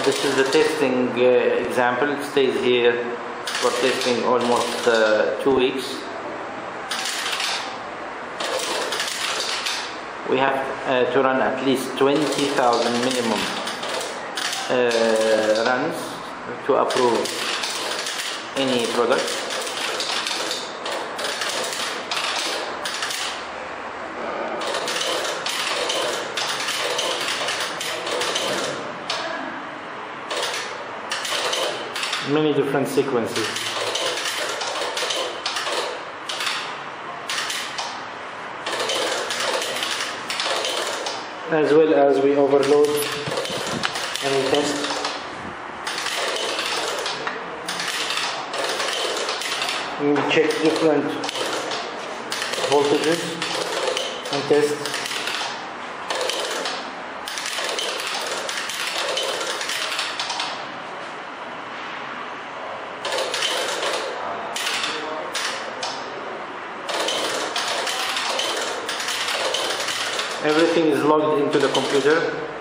This is the testing example. It stays here for testing almost 2 weeks. We have to run at least 20,000 minimum runs to approve any product. Many different sequences. As well as we overload and we test. We check different voltages and test. Everything is logged into the computer.